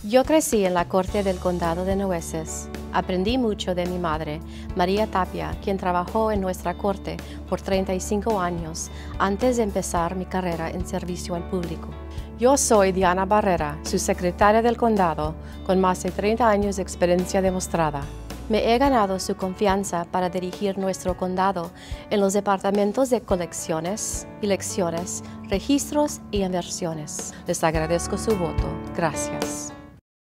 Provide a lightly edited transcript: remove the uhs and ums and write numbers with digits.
Yo crecí en la corte del condado de Nueces. Aprendí mucho de mi madre, María Tapia, quien trabajó en nuestra corte por 35 años antes de empezar mi carrera en servicio al público. Yo soy Diana Barrera, su secretaria del condado, con más de 30 años de experiencia demostrada. Me he ganado su confianza para dirigir nuestro condado en los departamentos de colecciones, elecciones, registros y inversiones. Les agradezco su voto. Gracias.